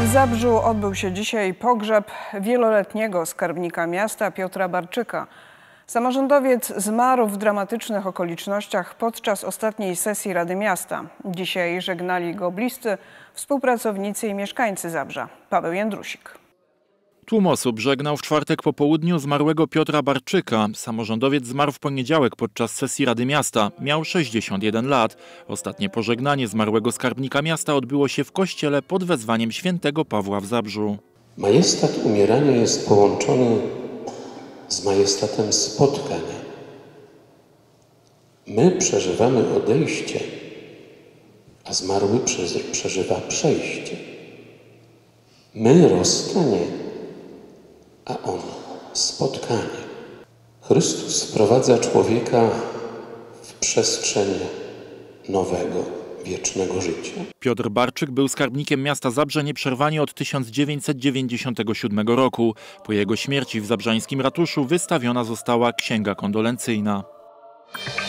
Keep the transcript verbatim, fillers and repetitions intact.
W Zabrzu odbył się dzisiaj pogrzeb wieloletniego skarbnika miasta Piotra Barczyka. Samorządowiec zmarł w dramatycznych okolicznościach podczas ostatniej sesji Rady Miasta. Dzisiaj żegnali go bliscy, współpracownicy i mieszkańcy Zabrza. Paweł Jędrusik. Tłum osób żegnał w czwartek po południu zmarłego Piotra Barczyka. Samorządowiec zmarł w poniedziałek podczas sesji Rady Miasta. Miał sześćdziesiąt jeden lat. Ostatnie pożegnanie zmarłego skarbnika miasta odbyło się w kościele pod wezwaniem świętego Pawła w Zabrzu. Majestat umierania jest połączony z majestatem spotkania. My przeżywamy odejście, a zmarły przeżywa przejście. My rozstanie, a on spotkanie. Chrystus wprowadza człowieka w przestrzeń nowego, wiecznego życia. Piotr Barczyk był skarbnikiem miasta Zabrze nieprzerwanie od tysiąc dziewięćset dziewięćdziesiątego siódmego roku. Po jego śmierci w zabrzańskim ratuszu wystawiona została księga kondolencyjna.